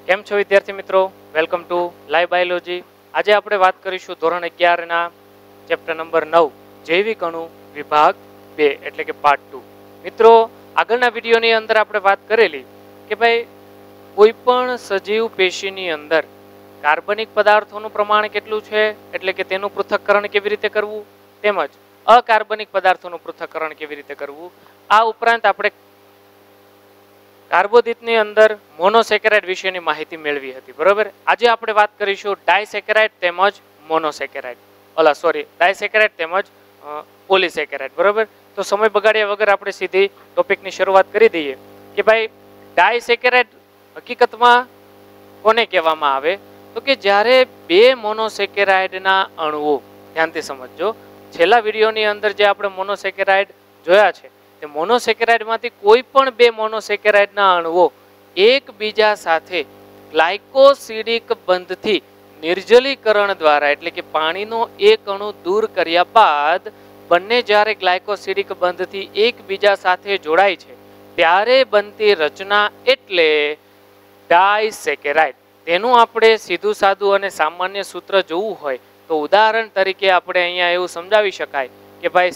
કેમ છો વિદ્યાર્થી મિત્રો? Welcome to live biology. આજે આપણે વાત કરીશું ધોરણ 11 ના ચેપ્ટર નંબર 9 જૈવિક અણુ વિભાગ 2 એટલે કે પાર્ટ 2. મિત્રો, આગળના વિડીયોની અંદર આપણે વાત કરેલી કે ભાઈ કોઈ પણ સજીવ પેશીની અંદર કાર્બનિક પદાર્થોનું પ્રમાણ કેટલું છે, એટલે કે તેનું પૃથ્થકરણ કેવી રીતે કરવું, તેમજ અકાર્બનિક પદાર્થોનું પૃથ્થકરણ કેવી રીતે કરવું. આ ઉપરાંત આપણે કાર્બોદિતની અંદર મોનોસેકેરાઇડ વિશેની માહિતી મેળવી હતી, બરોબર. આજે આપણે વાત કરીશું ડાયસેકેરાઇડ તેમજ મોનોસેકેરાઇડ, ડાયસેકેરાઇડ તેમજ પોલીસેકેરાઇડ, બરોબર. તો સમય બગાડ્યા વગર આપણે સીધી ટોપિકની શરૂઆત કરી દઈએ કે ભાઈ ડાયસેકેરાઇડ હકીકતમાં કોને કહેવામાં આવે, તો કે જ્યારે બે મોનોસેકેરાઇડના અણુઓ, ધ્યાનથી સમજજો, છેલ્લા વિડીયોની અંદર જે આપણે મોનોસેકેરાઇડ જોયા છે તે મોનોસેકેરાઇડમાંથી કોઈ પણ બે મોનોસેકેરાઇડના અણુઓ એકબીજા સાથે ગ્લાયકોસિડિક બંધથી નિર્જલીકરણ દ્વારા, એટલે કે પાણીનો એક અણુ દૂર કર્યા બાદ બંને જ્યારે ગ્લાયકોસિડિક બંધથી એકબીજા સાથે જોડાય છે ત્યારે બનતી રચના એટલે ડાયસેકેરાઇડ. તેનું આપણે સીધું સાદું અને સામાન્ય સૂત્ર જોવું હોય તો ઉદાહરણ તરીકે આપણે અહીંયા એવું સમજાવી શકાય કે ભાઈ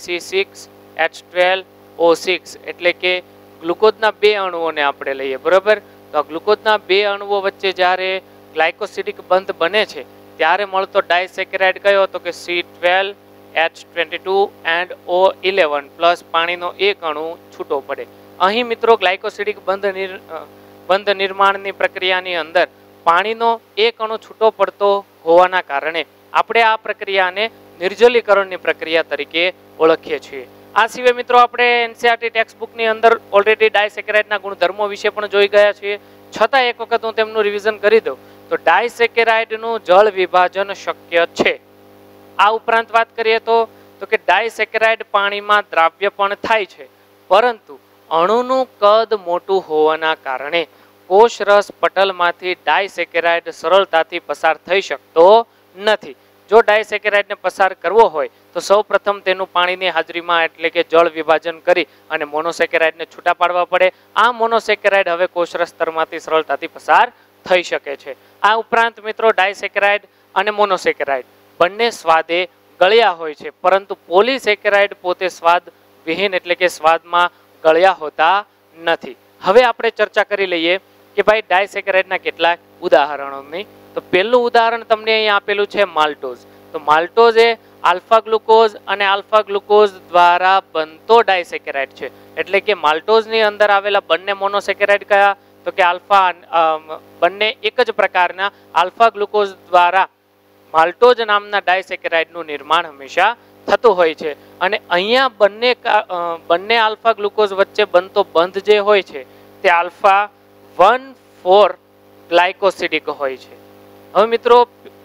C6H12O6 એટલે કે ગ્લુકોઝના બે અણુઓને આપણે લઈએ, બરોબર. તો આ ગ્લુકોઝના બે અણુઓ વચ્ચે જ્યારે ગ્લાયકોસિડિક બંધ બને છે ત્યારે મળતો ડાયસેકેરાઇડ કયો, તો કે C12H22 પ્લસ પાણીનો એક અણુ છૂટો પડે. અહીં મિત્રો ગ્લાયકોસિડિક બંધ નિર્માણની પ્રક્રિયાની અંદર પાણીનો એક અણુ છૂટો પડતો હોવાના કારણે આપણે આ પ્રક્રિયાને નિર્જલીકરણની પ્રક્રિયા તરીકે ઓળખીએ છીએ. આ સિવાય મિત્રો આપણે એનસીઈઆરટી ટેક્સ્ટ બુકની અંદર ઓલરેડી ડાયસેકેરાઇડના ગુણધર્મો વિશે પણ જોઈ ગયા છીએ, છતાં એક વખત હું તેમનું રિવિઝન કરી દઉં તો ડાયસેકેરાઇડનું જળ વિભાજન શક્ય છે. આ ઉપરાંત વાત કરીએ તો કે ડાયસેકેરાઇડ પાણીમાં દ્રાવ્ય પણ થાય છે, પરંતુ અણુનું કદ મોટું હોવાના કારણે કોષરસ પટલમાંથી ડાયસેકેરાઇડ સરળતાથી પસાર થઈ શકતો નથી. જો ડાયસેકેરાઇડને પસાર કરવો હોય તો સૌ પ્રથમ તેનું પાણીની હાજરીમાં એટલે કે જળ વિભાજન કરી અને મોનોસેકેરાઇડને છૂટા પાડવા પડે. આ મોનોસેકેરાઇડ હવે કોષરસ સ્તરમાંથી સરળતાથી પસાર થઈ શકે છે. આ ઉપરાંત મિત્રો ડાયસેકેરાઇડ અને મોનોસેકેરાઇડ બંને સ્વાદે ગળ્યા હોય છે, પરંતુ પોલીસેકેરાઇડ પોતે સ્વાદ વિહીન એટલે કે સ્વાદમાં ગળ્યા હોતા નથી. હવે આપણે ચર્ચા કરી લઈએ કે ભાઈ ડાયસેકેરાઇડના કેટલાક ઉદાહરણોની. તો પહેલું ઉદાહરણ તમને અહીંયા આપેલું છે માલ્ટોઝ. તો માલ્ટોઝ એ આલ્ફા ગ્લુકોઝ અને આલ્ફા ગ્લુકોઝ દ્વારા બનતો ડાયસેકેરાઇડ છે. એટલે કે માલ્ટોઝની અંદર આવેલા બંને મોનોસેકેરાઇડ કયા, તો કે આલ્ફા, બંને એક જ પ્રકારના આલ્ફા ગ્લુકોઝ દ્વારા માલ્ટોઝ નામના ડાયસેકેરાઇડનું નિર્માણ હંમેશા થતું હોય છે. અને અહીંયા બંને આલ્ફા ગ્લુકોઝ વચ્ચે બનતો બંધ જે હોય છે તે આલ્ફા 1,4 ગ્લાયકોસિડિક હોય છે. હવે મિત્રો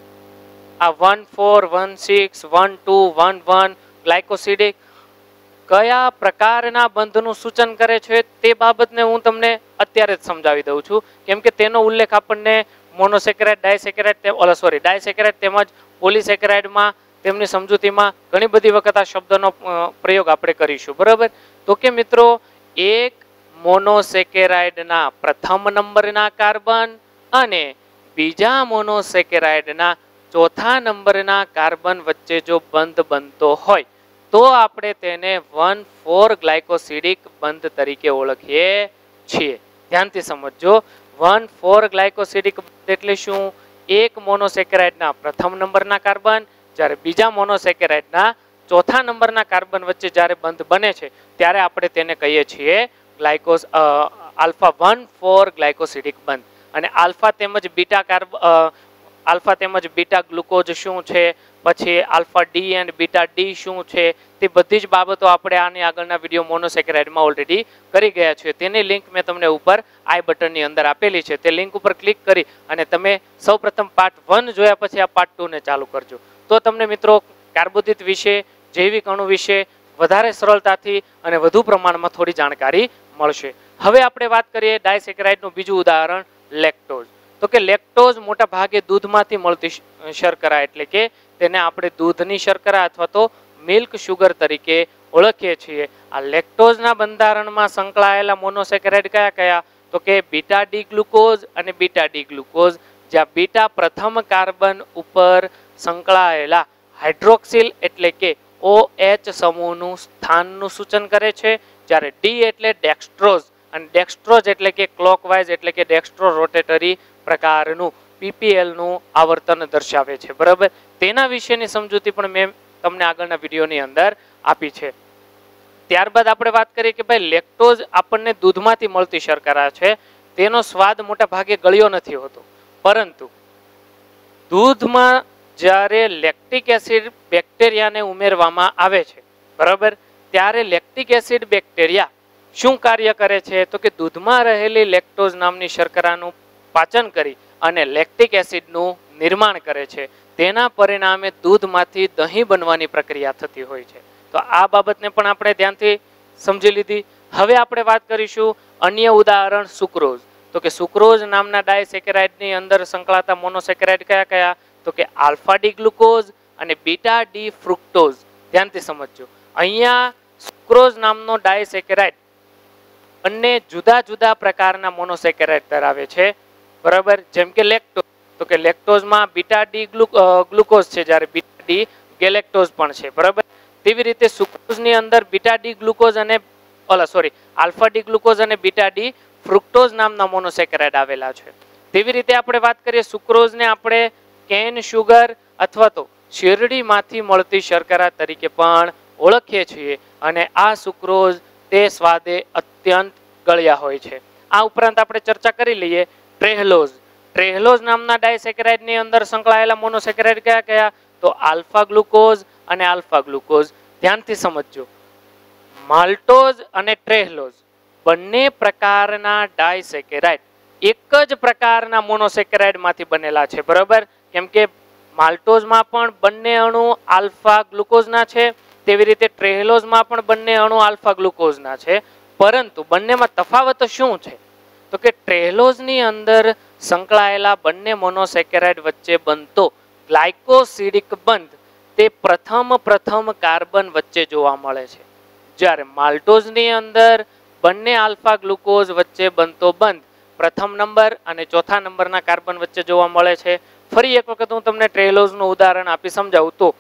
આ 1,4, 1,6, 1,2, 1,1 ગ્લાયકોસિડિક કયા પ્રકારના બંધનું સૂચન કરે છે તે બાબતને હું તમને અત્યારે જ સમજાવી દઉં છું, કેમ કે તેનો ઉલ્લેખ આપણને મોનોસેકેરાઇડ, ડાયસેકેરાઇડ તેમજ પોલીસેકેરાઇડમાં તેમની સમજૂતીમાં ઘણી બધી વખત આ શબ્દનો પ્રયોગ આપણે કરીશું, બરાબર. તો કે મિત્રો એક મોનોસેકેરાઇડના પ્રથમ નંબરના કાર્બન અને બીજા મોનોસેકેરાઇડના ચોથા નંબરના કાર્બન વચ્ચે જો બંધ બનતો હોય તો આપણે તેને 1,4 ગ્લાયકોસિડિક બંધ તરીકે ઓળખીએ છીએ. ધ્યાનથી સમજજો, 1,4 ગ્લાયકોસિડિક એટલે શું? એક મોનોસેકેરાઇડના પ્રથમ નંબરના કાર્બન જ્યારે બીજા મોનોસેકેરાઇડના ચોથા નંબરના કાર્બન વચ્ચે જ્યારે બંધ બને છે ત્યારે આપણે તેને કહીએ છીએ આલ્ફા 1,4 ગ્લાયકોસિડિક બંધ. અને આલ્ફા તેમજ બીટા ગ્લુકોઝ શું છે, પછી alpha D and beta D શું છે, તે બધી જ બાબતો આપણે આની આગળના વિડીયો મોનોસેકેરાઇડમાં ઓલરેડી કરી ગયા છે. તેની લિંક મેં તમને ઉપર આઈ બટનની અંદર આપેલી છે. તે લિંક ઉપર ક્લિક કરી અને તમે સૌપ્રથમ પાર્ટ 1 જોયા પછી આ પાર્ટ 2 ને ચાલુ કરજો, તો તમને મિત્રો કાર્બોદિત વિશે, જૈવિક અણુ વિશે વધારે સરળતાથી અને વધુ પ્રમાણમાં થોડી જાણકારી મળશે. હવે આપણે વાત કરીએ ડાયસેકેરાઇડનું બીજું ઉદાહરણ લેક્ટોઝ. તો કે લેક્ટોઝ મોટા ભાગે દૂધમાંથી મળતી શર્કરા, એટલે કે તેને આપણે દૂધની શર્કરા અથવા તો મિલ્ક શુગર તરીકે ઓળખીએ છીએ. આ લેક્ટોઝના બંધારણમાં સંકળાયેલા મોનોસેકેરાઇડ કયા કયા, તો કે બીટા ડી ગ્લુકોઝ અને બીટા ડી ગ્લુકોઝ, જ્યાં બીટા પ્રથમ કાર્બન ઉપર સંકળાયેલા હાઇડ્રોક્સિલ એટલે કે OH સમૂહનું સ્થાનનું સૂચન કરે છે, જ્યારે ડી એટલે ડેક્સ્ટ્રોઝ અને ડેક્સ્ટ્રોઝ એટલે કે ક્લોકવાઇઝ એટલે કે ડેક્સ્ટ્રો રોટેટરી પ્રકારનું PPL નું આવર્તન દર્શાવે છે. બરાબર, તેના વિશેની સમજૂતી પણ મેં તમને આગળના વિડીયોની અંદર આપી છે. ત્યારબાદ આપણે વાત કરીએ કે ભાઈ લેક્ટોઝ આપણને દૂધમાંથી મળતી શર્કરા છે, તેનો સ્વાદ મોટા ભાગે ગળ્યો નથી હોતો, પરંતુ દૂધમાં જ્યારે લેક્ટિક એસિડ બેક્ટેરિયાને ઉમેરવામાં આવે છે, બરાબર, ત્યારે લેક્ટિક એસિડ બેક્ટેરિયા શું કાર્ય કરે છે તો કે દૂધમાં રહેલી લેક્ટોઝ નામની શર્કરાનું પાચન કરી અને લેક્ટિક એસિડનું નિર્માણ કરે છે. તેના પરિણામે દૂધમાંથી દહીં બનવાની પ્રક્રિયા થતી હોય છે. તો આ બાબતને પણ આપણે ધ્યાનથી સમજી લીધી. હવે આપણે વાત કરીશું અન્ય ઉદાહરણ સુક્રોઝ. તો કે સુક્રોઝ નામના ડાયસેકેરાઇડની અંદર સંકળાતા મોનોસેકેરાઇડ કયા કયા તો કે આલ્ફા ડી ગ્લુકોઝ અને બીટા ડી ફ્રુક્ટોઝ. ધ્યાનથી સમજજો, અહીંયા સુક્રોઝ નામનો ડાયસેકેરાઇડ બંને જુદા જુદા પ્રકારના મોનોસેકેરાઇડ ધરાવે છે, બરાબર, જેમ કે લેક્ટોઝ, તો કે લેક્ટોઝમાં બીટા ડી ગ્લુકોઝ છે, જ્યારે બીટા ડી ગેલેક્ટોઝ પણ છે, બરાબર. તેવી રીતે સુક્રોઝની અંદર બીટા ડી ગ્લુકોઝ અને આલ્ફા ડી ગ્લુકોઝ અને બીટા ડી ફ્રુક્ટોઝ નામના મોનોસેકેરાઇડ આવેલા છે. તેવી રીતે આપણે વાત કરીએ સુક્રોઝને આપણે કેન શુગર અથવા તો શેરડીમાંથી મળતી શર્કરા તરીકે પણ ઓળખીએ છીએ, અને આ સુક્રોઝ તે સ્વાદે અત્યંત ગળ્યા હોય છે. આ ઉપરાંત આપણે ચર્ચા કરી લઈએ ટ્રેહલોઝ. ટ્રેહલોઝ નામના ડાયસેકેરાઇડની અંદર સંકળાયેલા મોનોસેકેરાઇડ કયા કયા તો આલ્ફા ગ્લુકોઝ અને આલ્ફા ગ્લુકોઝ. ધ્યાનથી સમજજો, માલ્ટોઝ અને ટ્રેહલોઝ બંને પ્રકારના ડાયસેકેરાઇડ એક જ પ્રકારના મોનોસેકેરાઇડમાંથી બનેલા છે, બરાબર. કેમ કે માલ્ટોઝમાં પણ બંને અણુ આલ્ફા ગ્લુકોઝના છે, તેવી રીતે ટ્રેહલોઝમાં પણ બંને અણુ આલ્ફા ગ્લુકોઝના છે, પરંતુ બંનેમાં તફાવત શું છે તો કે ટ્રેહલોઝની અંદર સંકળાયેલા બંને મોનોસેકેરાઇડ વચ્ચે બનતો ગ્લાયકોસિડિક બંધ તે પ્રથમ કાર્બન વચ્ચે જોવા મળે છે, જ્યારે માલ્ટોઝની અંદર બંને આલ્ફા ગ્લુકોઝ વચ્ચે બનતો બંધ પ્રથમ નંબર અને ચોથા નંબરના કાર્બન વચ્ચે જોવા મળે છે. ફરી એક વખત હું તમને ટ્રેહલોઝનું ઉદાહરણ આપી સમજાવું તો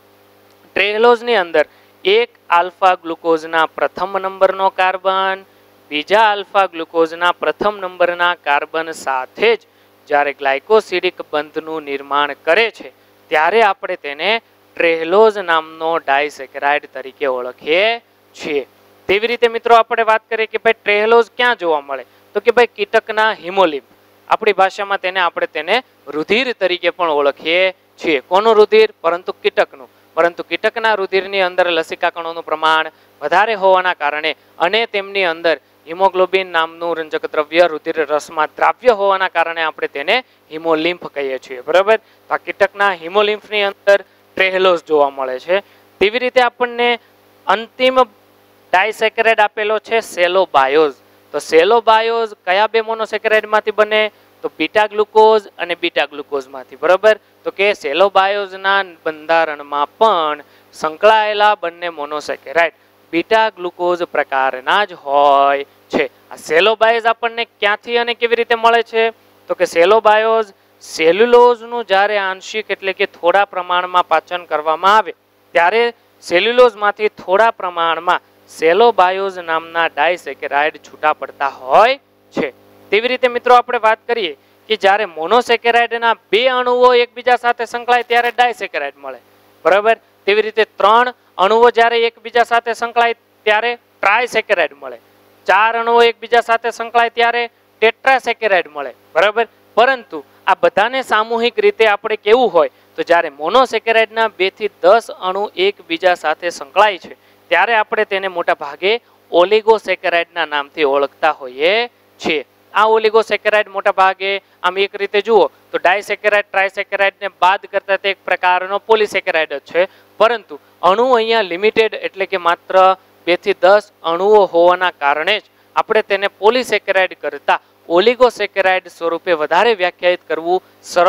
ટ્રેહલોઝની અંદર એક આલ્ફા ગ્લુકોઝના પ્રથમ નંબરનો કાર્બન બીજા આલ્ફા ગ્લુકોઝના પ્રથમ નંબરના કાર્બન સાથે જ જ્યારે ગ્લાયકોસિડિક બંધનું નિર્માણ કરે છે, ત્યારે આપણે તેને ટ્રેહલોઝ નામનો ડાયસેકેરાઇડ તરીકે ઓળખીએ છીએ. તેવી રીતે મિત્રો આપણે વાત કરીએ કે ભાઈ ટ્રેહલોઝ ક્યાં જોવા મળે તો કે ભાઈ કીટકના હિમોલિમ્ફ, આપણી ભાષામાં આપણે તેને રુધિર તરીકે પણ ઓળખીએ છીએ. કોનું રુધિર? પરંતુ કીટકનું. પરંતુ કીટકના રુધિરની અંદર લસિકા કણોનું પ્રમાણ વધારે હોવાના કારણે અને તેમની અંદર હિમોગ્લોબિન નામનું રંજક દ્રવ્ય રુધિર રસમાં દ્રાવ્ય હોવાના કારણે આપણે તેને હિમોલિમ્ફ કહીએ છીએ, બરાબર. આ કીટકના હિમોલિમ્ફની અંદર ટ્રેહલોઝ જોવા મળે છે. તેવી રીતે આપણને અંતિમ ડાયસેકેરાઇડ આપેલો છે સેલોબાયોઝ. તો સેલોબાયોઝ કયા બે મોનોસેકેરાઇડમાંથી બને તો બીટા ગ્લુકોઝ અને બીટા ગ્લુકોઝમાંથી, બરાબર. તો કે સેલોબાયોઝના બંધારણમાં પણ સંકળાયેલા બંને મોનોસેકેરાઇડ બીટા ગ્લુકોઝ પ્રકારના જ હોય છે. આ સેલોબાયોઝ આપણને ક્યાંથી અને કેવી રીતે મળે છે તો કે સેલોબાયોઝ સેલ્યુલોઝનું જ્યારે આંશિક એટલે કે થોડા પ્રમાણમાં પાચન કરવામાં આવે ત્યારે સેલ્યુલોઝમાંથી થોડા પ્રમાણમાં સેલોબાયોઝ નામના ડાયસેકેરાઇડ છૂટા પડતા હોય છે. તેવી રીતે મિત્રો આપણે વાત કરીએ કે જ્યારે મોનોસેકેરાઇડના બે અણુઓ એકબીજા સાથે સંકળાય ત્યારે ડાયસેકેરાઇડ મળે, બરાબર. તેવી રીતે ત્રણ અણુઓ જ્યારે એકબીજા સાથે સંકળાય ત્યારે ટ્રાયસેકેરાઇડ મળે, ચાર અણુઓ એકબીજા સાથે સંકળાય ત્યારે ટેટ્રાસેકેરાઇડ મળે, બરાબર. પરંતુ આ બધાને સામૂહિક રીતે આપણે કેવું હોય તો જ્યારે મોનોસેકેરાઇડના 2 થી 10 અણુ એકબીજા સાથે સંકળાય છે ત્યારે આપણે તેને મોટા ભાગે ઓલિગોસેકેરાઇડના નામથી ઓળખતા હોઈએ છીએ. આ ઓલિગોસેકેરાઇડ મોટા ભાગે આમ એક રીતે જુઓ તો ડાયસેકેરાઇડ ટ્રાયસેકેરાઇડને બાદ કરતા તે એક પ્રકારનો પોલિસેકેરાઇડ જ છે, પરંતુ અણુ અહીંયા લિમિટેડ એટલે કે માત્ર 2 થી 10 અણુઓ હોવાના કારણે જ આપણે તેને પોલિસેકેરાઇડ કરતા ઓલિગોસેકેરાઇડ સ્વરૂપે વધારે વ્યાખ્યાયિત કરવું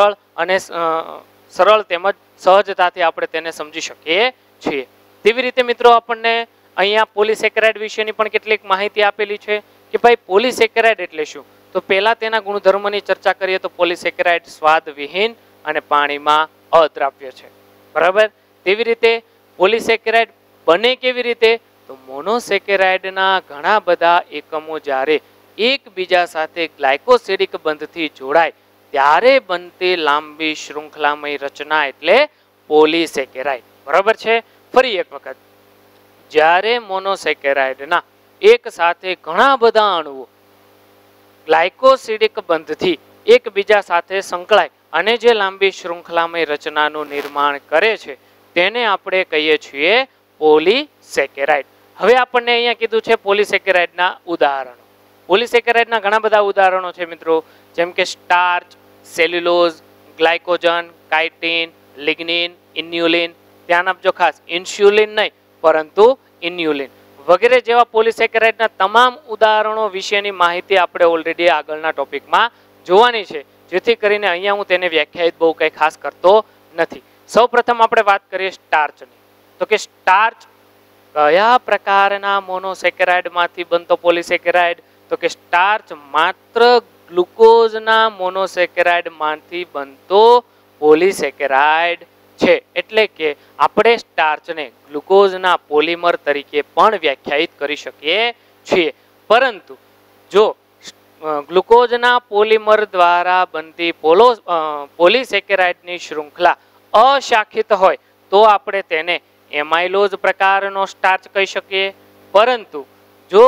સરળ તેમજ સહજતાથી આપણે તેને સમજી શકીએ છીએ. તેવી રીતે મિત્રો આપણને અહીંયા પોલિસેકેરાઇડ વિશેની પણ કેટલીક માહિતી આપેલી છે. કે ભાઈ પોલિસેકેરાઇડ એટલે શું, તો પહેલા તેના ગુણધર્મની ચર્ચા કરીએ તો પોલિસેકેરાઇડ સ્વાદ વિહીન અને પાણીમાં અદ્રાવ્ય છે, બરાબર. તેવી રીતે પોલિસેકેરાઇડ બને કેવી રીતે, તો મોનોસેકેરાઇડના ઘણા બધા એકમો જ્યારે એકબીજા સાથે ગ્લાયકોસિડિક બંધથી જોડાય ત્યારે બનતી લાંબી શૃંખલામય રચના એટલે પોલિસેકેરાઇડ, બરાબર છે. ફરી એક વખત, જ્યારે મોનોસેકેરાઇડના એક સાથે ઘણા બધા અણુઓ ગ્લાયકોસિડિક બંધથી એકબીજા સાથે સંકળાય અને જે લાંબી શૃંખલામય રચનાનું નિર્માણ કરે છે તેને આપણે કહીએ છીએ પોલિસેકેરાઇડ. હવે આપણને અહીંયા કીધું છે પોલિસેકેરાઇડના ઉદાહરણો. પોલિસેકેરાઇડના ઘણા બધા ઉદાહરણો છે મિત્રો, જેમ કે starch, cellulose, glycogen, chitin, lignin, inulin, ધ્યાન આપજો ખાસ, ઇન્સ્યુલિન નહીં પરંતુ ઇન્યુલિન વગેરે જેવા પોલિસેકેરાઇડના તમામ ઉદાહરણો વિશેની માહિતી આપણે ઓલરેડી આગળના ટોપિકમાં જોવાની છે, જેથી કરીને અહીંયા હું તેને વ્યાખ્યાયિત બહુ કંઈ ખાસ કરતો નથી. સૌપ્રથમ આપણે વાત કરીએ સ્ટાર્ચની, તો કે સ્ટાર્ચ કયા પ્રકારના મોનોસેકેરાઇડમાંથી બનતો પોલિસેકેરાઇડ, તો કે સ્ટાર્ચ માત્ર ગ્લુકોઝના મોનોસેકેરાઇડમાંથી બનતો પોલિસેકેરાઇડ છે. એટલે કે આપણે સ્ટાર્ચને ગ્લુકોઝના પોલિમર તરીકે પણ વ્યાખ્યાયિત કરી શકીએ છીએ. પરંતુ જો ગ્લુકોઝના પોલિમર દ્વારા બનતી પોલિસેકેરાઇડની શૃંખલા અશાખિત હોય તો આપણે તેને એમાઇલોઝ પ્રકારનો સ્ટાર્ચ કહી શકીએ. પરંતુ જો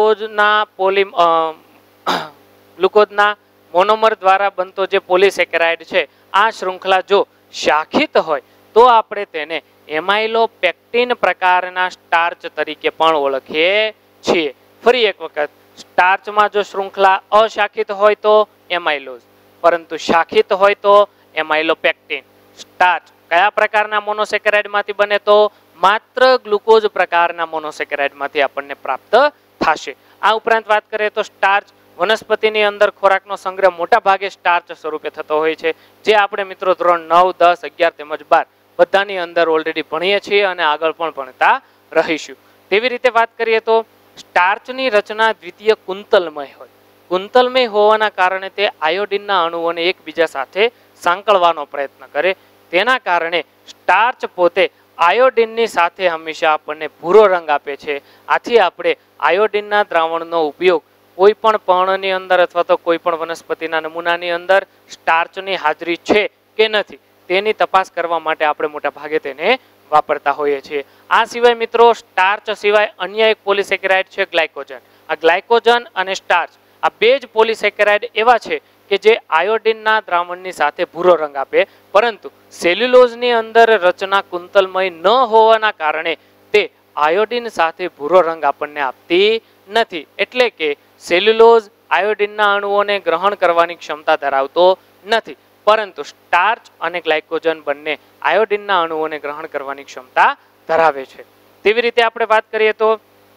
ગ્લુકોઝના મોનોમર દ્વારા બનતો જે પોલિસેકેરાઇડ છે આ શૃંખલા જો શાખિત હોય તો આપણે તેને એમાઇલોપેક્ટિન પ્રકારના સ્ટાર્ચ તરીકે પણ ઓળખીએ છીએ. ફરી એક વખત, સ્ટાર્ચમાં જો શૃંખલા અશાખિત હોય તો એમાઇલોઝ, પરંતુ શાખિત હોય તો એમાઇલોપેક્ટિન. સ્ટાર્ચ કયા પ્રકારના મોનોસેકેરાઇડમાંથી બને, તો માત્ર ગ્લુકોઝ પ્રકારના મોનોસેકેરાઇડમાંથી આપણને પ્રાપ્ત થશે. આ ઉપરાંત વાત કરીએ તો સ્ટાર્ચ વનસ્પતિની અંદર ખોરાકનો સંગ્રહ મોટા ભાગે સ્ટાર્ચ સ્વરૂપે થતો હોય છે, જે આપણે મિત્રો ધોરણ 9, 10, 11 તેમજ 12 બધાની અંદર ઓલરેડી ભણીએ છીએ અને આગળ પણ ભણતા રહીશું. તેવી રીતે વાત કરીએ તો સ્ટાર્ચની રચના દ્વિતીય કુંતલમય હોય. કુંતલમય હોવાના કારણે તે આયોડિનના અણુઓને એકબીજા સાથે સાંકળવાનો પ્રયત્ન કરે. તેના કારણે સ્ટાર્ચ પોતે આયોડિનની સાથે હંમેશા આપણને ભૂરો રંગ આપે છે. આથી આપણે આયોડિનના દ્રાવણનો ઉપયોગ કોઈ પણ પર્ણની અંદર અથવા તો કોઈ પણ વનસ્પતિના નમૂનાની અંદર સ્ટાર્ચની હાજરી છે કે નથી તેની તપાસ કરવા માટે આપણે મોટા ભાગે તેને વાપરતા હોઈએ છીએ. આ સિવાય મિત્રો સ્ટાર્ચ સિવાય અન્ય એક પોલિસેકેરાઇડ છે ગ્લાયકોજન. આ ગ્લાયકોજન અને સ્ટાર્ચ આ બે જ પોલિસેકેરાઇડ એવા છે કે જે આયોડિનના દ્રાવણની સાથે ભૂરો રંગ આપે, પરંતુ સેલ્યુલોઝની અંદર રચના કુંતલમય ન હોવાના કારણે તે આયોડિન સાથે ભૂરો રંગ આપણને આપતી નથી. એટલે કે સેલ્યુલોઝ આયોડિનના અણુઓને ગ્રહણ કરવાની ક્ષમતા ધરાવતો નથી, પરંતુ સ્ટાર્ચ અને ગ્લાયકોજન બંને આયોડિનના અણુઓને ગ્રહણ કરવાની ક્ષમતા ધરાવે છે. તેવી રીતે આપણે વાત કરીએ તો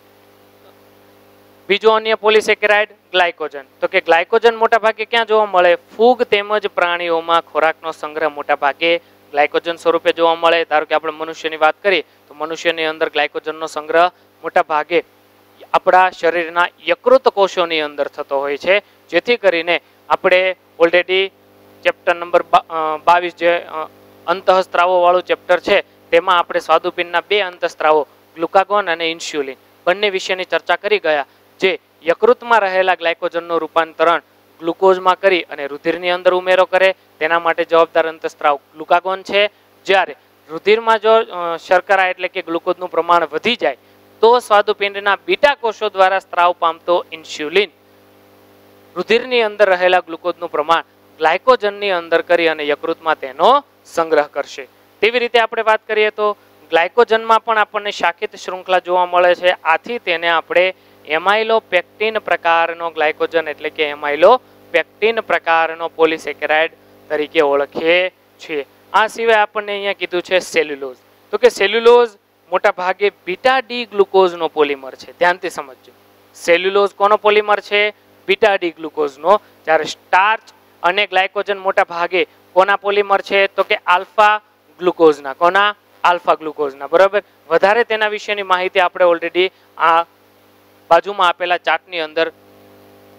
બીજો અન્ય પોલિસેકેરાઇડ ગ્લાયકોજન. તો કે ગ્લાયકોજન મોટા ભાગે ક્યાં જોવા મળે, ફૂગ તેમજ પ્રાણીઓમાં ખોરાકનો સંગ્રહ મોટા ભાગે ગ્લાયકોજન સ્વરૂપે જોવા મળે. ધારો કે આપણે મનુષ્યની વાત કરીએ તો મનુષ્યની અંદર ગ્લાયકોજનનો સંગ્રહ મોટા ભાગે આપણા શરીરના યકૃત કોષોની અંદર થતો હોય છે, જેથી કરીને આપણે ઓલરેડી ચેપ્ટર નંબર 22 જે અંતઃસ્ત્રાવો વાળું ચેપ્ટર છે તેમાં આપણે સ્વાદુપિંડના બે અંતઃસ્ત્રાવો ગ્લુકાગોન અને ઇન્સ્યુલિન બંને વિશેની ચર્ચા કરી ગયા, જે યકૃતમાં રહેલા ગ્લાયકોજનનું રૂપાંતરણ ગ્લુકોઝમાં કરી અને રુધિરની અંદર ઉમેરો કરે. તેના માટે જવાબદાર અંતઃસ્ત્રાવ ગ્લુકાગોન છે. જ્યારે રુધિરમાં જો શર્કરા એટલે કે ગ્લુકોઝનું પ્રમાણ વધી જાય તો સ્વાદુપિંડના બીટા કોષો દ્વારા સ્ત્રાવ પામતો ઇન્સ્યુલિન રુધિરની અંદર રહેલા ગ્લુકોઝનું પ્રમાણ ગ્લાયકોજનની અંદર કરી અને યકૃતમાં તેનો સંગ્રહ કરશે. તેવી રીતે આપણે વાત કરીએ તો ગ્લાયકોજનમાં પણ આપણને શાખિત શૃંખલા જોવા મળે છે. આથી તેને આપણે એમાઇલોપેક્ટિન પ્રકારનો ગ્લાયકોજન એટલે કે એમાઇલોપેક્ટિન પ્રકારનો પોલિસેકેરાઇડ તરીકે ઓળખીએ છીએ. આ સિવાય આપણને અહીંયા કીધું છે સેલ્યુલોઝ. તો કે સેલ્યુલોઝ મોટા ભાગે બીટા ડી ગ્લુકોઝનો પોલિમર છે. ધ્યાનથી સમજજો, સેલ્યુલોઝ કોનો પોલિમર છે, બીટા ડી ગ્લુકોઝનો. જ્યારે સ્ટાર્ચ અને ગ્લાયકોજન મોટા ભાગે કોના પોલિમર છે, તો કે આલ્ફા ગ્લુકોઝના. કોના? આલ્ફા ગ્લુકોઝના. બરાબર. વધારે તેના વિશેની માહિતી આપણે ઓલરેડી આ બાજુમાં આપેલા ચાર્ટની અંદર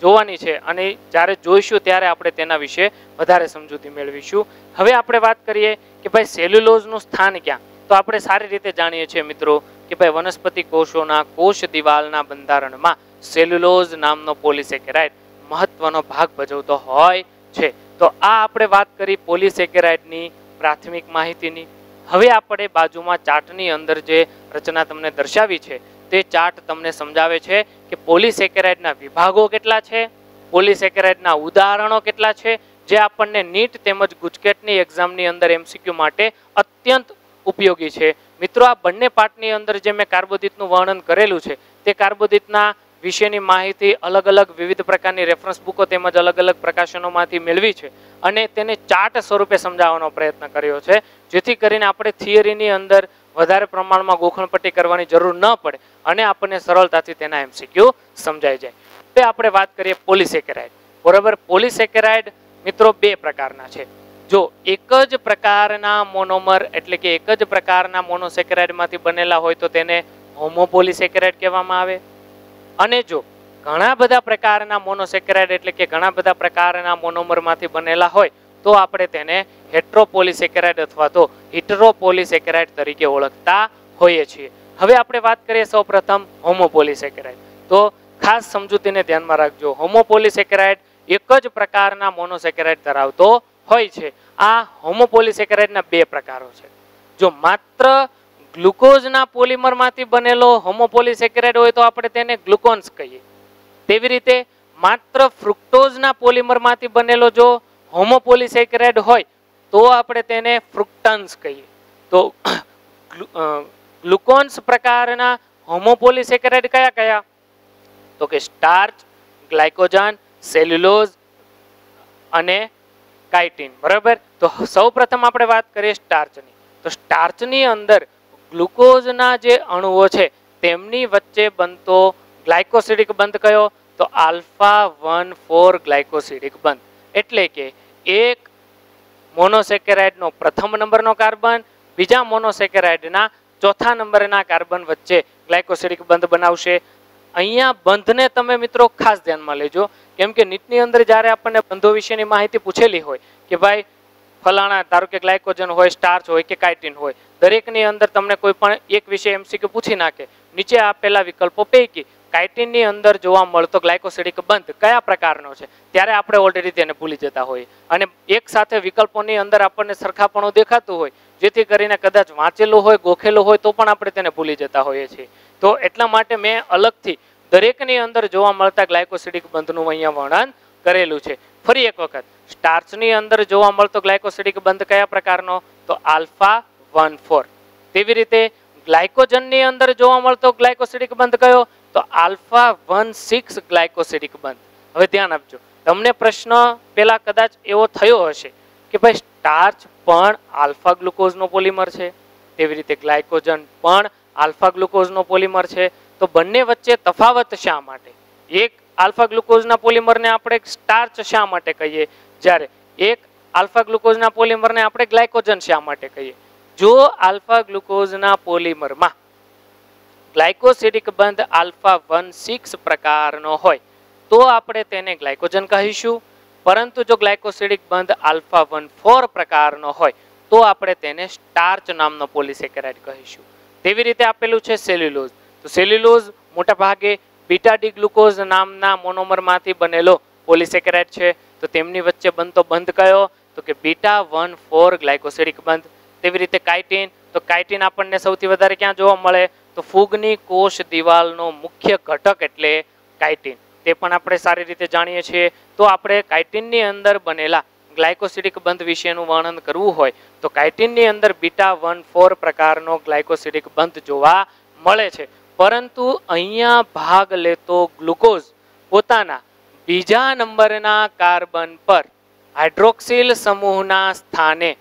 જોવાની છે અને જ્યારે જોઈશું ત્યારે આપણે તેના વિશે વધારે સમજૂતી મેળવીશું. હવે આપણે વાત કરીએ કે ભાઈ સેલ્યુલોઝનું સ્થાન ક્યાં. તો આપણે સારી રીતે જાણીએ છીએ મિત્રો કે ભાઈ વનસ્પતિ કોષોના કોષ દિવાલના બંધારણમાં સેલ્યુલોઝ નામનો પોલિસેકેરાઇડ મહત્વનો ભાગ ભજવતો હોય છે. તો આ આપણે વાત કરી પોલિસેકેરાઇડની પ્રાથમિક માહિતીની. હવે આપણે બાજુમાં ચાર્ટની અંદર જે રચના તમને દર્શાવી છે તે ચાર્ટ તમને સમજાવે છે કે પોલિસેકેરાઇડના વિભાગો કેટલા છે, પોલિસેકેરાઇડના ઉદાહરણો કેટલા છે, જે આપણને નીટ તેમજ ગુજકેટની એક્ઝામની અંદર MCQ માટે અત્યંત ઉપયોગી છે. મિત્રો આ બંને પાઠની અંદર જે મેં કાર્બોદિતનું વર્ણન કરેલું છે તે કાર્બોદિતના વિશેની માહિતી અલગ અલગ વિવિધ પ્રકારની રેફરન્સ બુકો તેમજ અલગ અલગ પ્રકાશનોમાંથી મેળવી છે અને તેને ચાર્ટ સ્વરૂપે સમજાવવાનો પ્રયત્ન કર્યો છે, જેથી કરીને આપણે થિયરીની અંદર વધારે પ્રમાણમાં ગોખણપટ્ટી કરવાની જરૂર ન પડે અને આપણને સરળતાથી તેના MCQ સમજાઈ જાય. તે આપણે વાત કરીએ પોલિસેકેરાઇડ. બરાબર, પોલિસેકેરાઇડ મિત્રો બે પ્રકારના છે. જો એક જ પ્રકારના મોનોમર એટલે કે એક જ પ્રકારના મોનોસેકેરાઇડમાંથી બનેલા હોય તો તેને હોમોપોલિસેકેરાઇડ કહેવામાં આવે. અને જો ઘણા બધા પ્રકારના મોનોસેકેરાઇડ એટલે કે ઘણા બધા પ્રકારના મોનોમરમાંથી બનેલા હોય તો આપણે તેને હેટ્રોપોલિસેકેરાઇડ અથવા તો હિટરોપોલિસેકેરાઇડ તરીકે ઓળખતા હોઈએ છીએ. હવે આપણે વાત કરીએ સૌપ્રથમ હોમોપોલિસેકેરાઇડ. તો ખાસ સમજૂતીને ધ્યાનમાં રાખજો. હોમોપોલિસેકેરાઇડ એક જ પ્રકારના મોનોસેકેરાઇડ ધરાવતો હોય છે. આ હોમોપોલિસેકેરાઇડના બે પ્રકારો છે. જો માત્ર ગ્લુકોઝના પોલિમરમાંથી બનેલો હોમોપોલિસેકેરાઇડ હોય તો આપણે તેને ગ્લુકોન્સ કહીએ. તેવી રીતે માત્ર ફ્રુક્ટોઝના પોલિમરમાંથી બનેલો જો હોમોપોલિસેકેરાઇડ હોય તો આપણે તેને ફ્રુક્ટન્સ કહીએ. તો ગ્લુકોન્સ પ્રકારના હોમોપોલિસેકેરાઇડ કયા કયા? તો કે સ્ટાર્ચ, ગ્લાયકોજન, સેલ્યુલોઝ અને કાઇટિન. બરાબર, તો સૌપ્રથમ આપણે વાત કરીએ સ્ટાર્ચની. તો સ્ટાર્ચની અંદર ગ્લુકોઝના જે અણુઓ છે તેમની વચ્ચે બનતો ગ્લાયકોસિડિક બંધ કયો? તો આલ્ફા 1,4 ગ્લાયકોસિડિક બંધ. એટલે કે એક મોનોસેકેરાઇડનો પ્રથમ નંબરનો કાર્બન બીજા મોનોસેકેરાઇડના ચોથા નંબરના કાર્બન વચ્ચે ગ્લાયકોસિડિક બંધ બનાવશે. અહીંયા બંધને તમે મિત્રો ખાસ ધ્યાનમાં લેજો, કેમ કે નીટની અંદર જ્યારે આપણને બંધો વિશેની માહિતી પૂછેલી હોય કે ભાઈ ફલાણા ધારો કે ગ્લાયકોજન હોય, સ્ટાર્ચ હોય કે કાઇટિન હોય, દરેકની અંદર તમને કોઈ પણ એક વિષય MCQ પૂછી નાખે. નીચે આપેલા વિકલ્પો પૈકી કાઇટિનની અંદર જોવા મળતો ગ્લાયકોસિડિક બંધ કયા પ્રકારનો છે, ત્યારે આપણે ઓલરેડી તેને ભૂલી જતા હોઈએ અને એક સાથે વિકલ્પોની અંદર આપણને સરખાપણું દેખાતું હોય, જેથી કરીને કદાચ વાંચેલું હોય, ગોખેલું હોય તો પણ આપણે તેને ભૂલી જતા હોઈએ છીએ. તો એટલા માટે મેં અલગથી દરેકની અંદર જોવા મળતા ગ્લાયકોસિડિક બંધનું અહીંયા વર્ણન કરેલું છે. ફરી એક વખત, સ્ટાર્ચની અંદર જોવા મળતો ગ્લાયકોસિડિક બંધ કયા પ્રકારનો? તો આલ્ફા 1,4. તેવી રીતે ગ્લાયકોજનની અંદર જોવા મળતો ગ્લાયકોસિડિક બંધ કયો? તો આલ્ફા 1,6 ગ્લાયકોસિડિક બંધ. હવે ધ્યાન આપજો, તમને પ્રશ્ન પેલા કદાચ એવો થયો હશે કે ભાઈ સ્ટાર્ચ પણ આલ્ફા ગ્લુકોઝનો પોલિમર છે, તેવી રીતે ગ્લાયકોજન પણ આલ્ફા ગ્લુકોઝનો પોલિમર છે, તો બંને વચ્ચે તફાવત શા માટે? એક આલ્ફા ગ્લુકોઝના પોલિમરને આપણે સ્ટાર્ચ શા માટે કહીએ, જ્યારે એક આલ્ફા ગ્લુકોઝના પોલિમરને આપણે ગ્લાયકોજન શા માટે કહીએ? જો આલ્ફા ગ્લુકોઝના પોલિમરમાં ગ્લાયકોસિડિક બંધ આલ્ફા 1,6 પ્રકારનો હોય તો આપણે તેને ગ્લાયકોજન કહીશું, પરંતુ જો ગ્લાયકોસિડિક બંધ આલ્ફા 1,4 પ્રકારનો હોય તો આપણે તેને સ્ટાર્ચ નામનો પોલિસેકેરાઇડ કહીશું. તેવી રીતે આપેલું છે સેલ્યુલોઝ. તો સેલ્યુલોઝ મોટા ભાગે બીટા ડી ગ્લુકોઝ નામના મોનોમરમાંથી બનેલો પોલિસેકેરાઇડ છે. તો તેમની વચ્ચે બનતો બંધ કયો? તો કે બીટા 1,4 ગ્લાયકોસિડિક બંધ. તેવી રીતે કાઇટિન. તો કાઇટિન આપણને સૌથી વધારે ક્યાં જોવા મળે? તો ફૂગની કોષ દિવાલનો મુખ્ય ઘટક એટલે કાઇટિન. તે પણ આપણે સારી રીતે જાણીએ છીએ. તો આપણે કાઇટિનની અંદર બનેલા ગ્લાયકોસિડિક બંધ વિશેનું વર્ણન કરવું હોય તો કાઇટિનની અંદર બીટા 1,4 પ્રકારનો ગ્લાયકોસિડિક બંધ જોવા મળે છે. પરંતુ અહીંયા ભાગ લેતો ગ્લુકોઝ પોતાના બીજા નંબરના કાર્બન પર હાઇડ્રોક્સિલ સમૂહના સ્થાને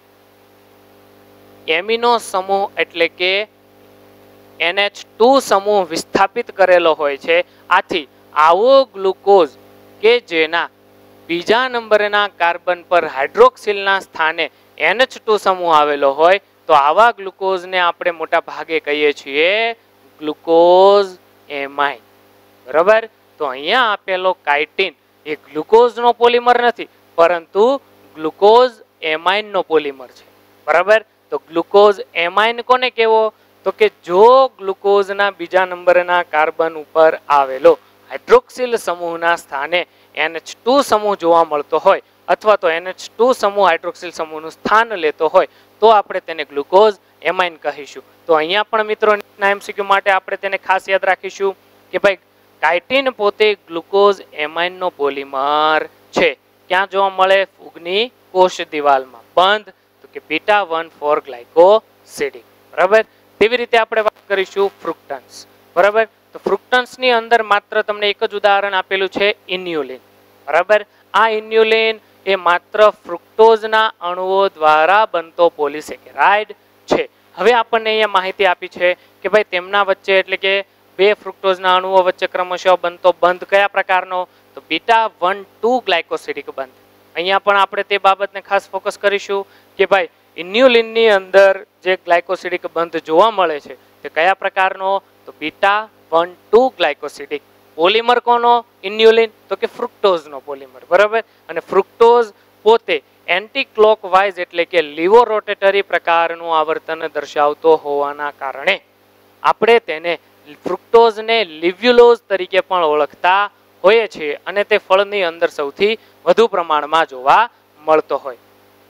એમિનો સમૂહ એટલે કે NH2 સમૂહ વિસ્થાપિત કરેલો હોય છે. આથી આવો ગ્લુકોઝ કે જેના બીજા નંબરના કાર્બન પર હાઇડ્રોક્સિલના સ્થાને NH2 સમૂહ આવેલો હોય તો આવા ગ્લુકોઝને આપણે મોટા ભાગે કહીએ છીએ ગ્લુકોઝ એમાઇન. બરાબર, તો અહીંયા આપેલો કાઇટિન એ ગ્લુકોઝનો પોલિમર નથી, પરંતુ ગ્લુકોઝ એમાઇનનો પોલિમર છે. બરાબર. તો ગ્લુકોઝ એમાઇન કોને કહેવો? તો કે જો ગ્લુકોઝના બીજા નંબરના કાર્બન ઉપર આવેલો હાઇડ્રોક્સિલ સમૂહના સ્થાને NH2 સમૂહ જોવા મળતો હોય અથવા તો NH2 સમૂહ હાઇડ્રોક્સિલ સમૂહનું સ્થાન લેતો હોય તો આપણે તેને ગ્લુકોઝ એમાઇન કહીશું. તો અહીંયા પણ મિત્રો MCQ માટે આપણે તેને ખાસ યાદ રાખીશું કે ભાઈ કાઇટિન પોતે ગ્લુકોઝ એમાઇનનો પોલિમર છે. ક્યાં જોવા મળે? ફૂગની કોષ દિવાલમાં. બંધ તો કે બીટા 1,4 ગ્લાયકોસિડિક. બરાબર. તેવી રીતે આપણે વાત કરીશું ફ્રુક્ટન્સ. બરાબર. તો ફ્રુક્ટન્સની અંદર માત્ર તમને એક જ ઉદાહરણ આપેલું છે, ઇન્યુલિન. બરાબર. આ ઇન્યુલિન એ માત્ર ફ્રુક્ટોઝના અણુઓ દ્વારા બનતો પોલિસેકેરાઇડ છે. હવે આપણને અહીંયા માહિતી આપી છે કે ભાઈ તેમના વચ્ચે એટલે કે બે ફ્રુક્ટોઝના અણુઓ વચ્ચે ક્રમશઃ બનતો બંધ કયા પ્રકારનો? તો બીટા 1,2 ગ્લાયકોસિડિક બંધ. અહીંયા પણ આપણે તે બાબતને ખાસ ફોકસ કરીશું કે ભાઈ ઇન્યુલિનની અંદર જે ગ્લાયકોસિડિક બંધ જોવા મળે છે તે કયા પ્રકારનો? તો બીટા 1,2 ગ્લાયકોસિડિક. પોલિમર કોનો? ઇન્યુલિન. તો કે ફ્રુક્ટોઝનો પોલિમર. બરાબર. અને ફ્રુક્ટોઝ પોતે એન્ટી ક્લોકવાઇઝ એટલે કે લીવો રોટેટરી પ્રકારનું આવર્તન દર્શાવતો હોવાના કારણે આપણે તેને ફ્રુક્ટોઝને લિવ્યુલોઝ તરીકે પણ ઓળખતા હોઈએ છીએ અને તે ફળની અંદર સૌથી વધુ પ્રમાણમાં જોવા મળતો હોય.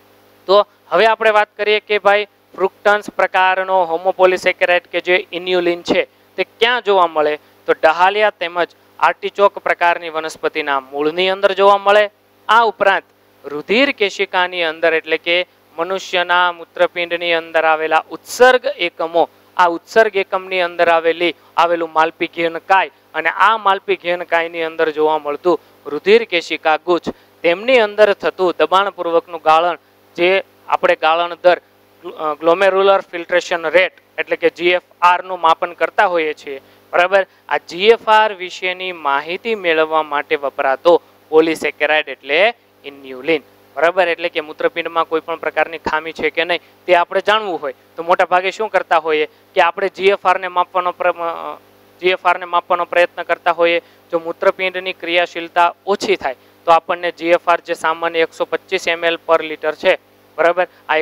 તો હવે આપણે વાત કરીએ કે ભાઈ ફ્રુક્ટન્સ પ્રકારનો હોમોપોલિસેકેરાઇડ કે જે ઇન્યુલિન છે તે ક્યાં જોવા મળે? તો ડહાલિયા તેમજ આર્ટિચોક પ્રકારની વનસ્પતિના મૂળની અંદર જોવા મળે. આ ઉપરાંત રુધિર કેશિકાની અંદર એટલે કે મનુષ્યના મૂત્રપિંડની અંદર આવેલા ઉત્સર્ગ એકમો, આ ઉત્સર્ગ એકમની અંદર આવેલું માલપી ઘેનકાય અને આ માલપી ઘેનકાયની અંદર જોવા મળતું રુધિર કેશિકા ગુચ્છ, તેમની અંદર થતું દબાણપૂર્વકનું ગાળણ જે આપણે ગાળણ દર ગ્લોમેરુલર ફિલ્ટ્રેશન રેટ એટલે કે GFR નું માપન કરતા હોઈએ છીએ. બરાબર. આ GFR વિશેની માહિતી મેળવવા માટે વપરાતો પોલિસેકેરાઇડ એટલે ઇન્યુલિન. બરાબર. એટલે કે મૂત્રપિંડમાં કોઈ પણ પ્રકારની ખામી છે કે નહીં તે આપણે જાણવું હોય તો મોટા ભાગે શું કરતા હોઈએ કે આપણે GFR ને માપવાનો પ્રયત્ન કરતા હોઈએ. જો મૂત્રપિંડની ક્રિયાશીલતા ઓછી થાય તો આપણને GFR જે સામાન્ય 125 ml પર લિટર છે, બરાબર, આ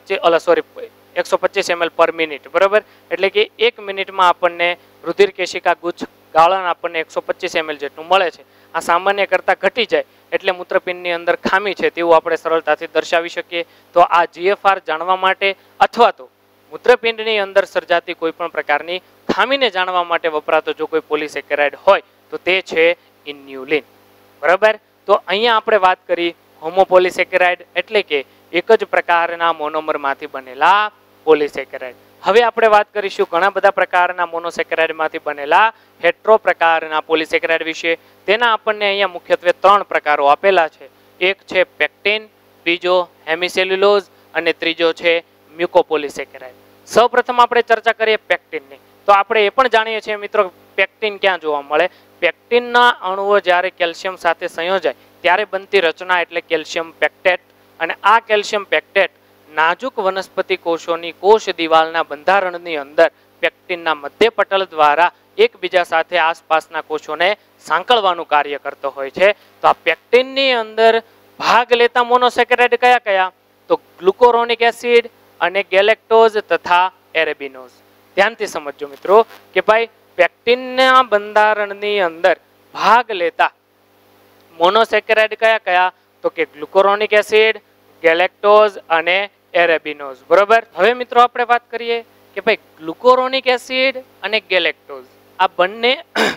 125 ml પર મિનિટ. બરાબર. એટલે કે 1 મિનિટમાં આપણને રુધિર કેશિકા ગુચ્છ ગાળણ આપણને 125 ml જેટલું મળે છે. આ સામાન્ય કરતાં ઘટી જાય એટલે મૂત્રપિંડની અંદર ખામી છે તેવું આપણે સરળતાથી દર્શાવી શકીએ. તો આ GFR જાણવા માટે અથવા તો મૂત્રપિંડની અંદર સર્જાતી કોઈ પણ પ્રકારની ખામીને જાણવા માટે વપરાતો જો કોઈ પોલિસેકેરાઇડ હોય તો તે છે ઇન્યુલિન. બરાબર. તો અહીંયા આપણે વાત કરી હોમોપોલિસેકેરાઇડ એટલે કે એક જ પ્રકારના મોનોમરમાંથી બનેલા પોલિસેકેરાઇડ. હવે આપણે વાત કરીશું ઘણા બધા પ્રકારના મોનોસેકેરાઇડમાંથી બનેલા હેટ્રો પ્રકારના પોલિસેકેરાઇડ વિશે. તેના આપણને અહીંયા મુખ્યત્વે 3 પ્રકારો આપેલા છે. એક છે પેક્ટિન, બીજો હેમિસેલ્યુલોઝ અને ત્રીજો છે મ્યુકોપોલિસેકેરાઇડ. સૌપ્રથમ આપણે ચર્ચા કરીએ પેક્ટિનની. તો આપણે એ પણ જાણીએ છીએ મિત્રો પેક્ટિન ક્યાં જોવા મળે? પેક્ટિનના અણુઓ જ્યારે કેલ્શિયમ સાથે સંયોજાય ત્યારે બનતી રચના એટલે કેલ્શિયમ પેક્ટેટ. અને આ કેલ્શિયમ પેક્ટેટ નાજુક વનસ્પતિ કોષોની કોષ દિવાલના બંધારણની અંદર પેક્ટિનના મધ્યપટલ દ્વારા એકબીજા સાથે આસપાસના કોષોને સાંકળવાનું કાર્ય કરતો હોય છે. તો આ પેક્ટિનની અંદર ભાગ લેતા મોનોસેકેરાઇડ કયા કયા? તો ગ્લુકોરોનિક એસિડ અને ગેલેક્ટોઝ તથા એરેબિનોઝ. ધ્યાનથી સમજજો મિત્રો કે ભાઈ પેક્ટિનના બંધારણની અંદર ભાગ લેતા મોનોસેકેરાઇડ કયા કયા? તો કે ગ્લુકોરોનિક એસિડ, ગેલેક્ટોઝ અને એરેબિનોઝ. બરોબર. હવે મિત્રો આપણે વાત કરીએ કે ભાઈ ગ્લુકોરોનિક એસિડ અને ગેલેક્ટોઝ આ બંને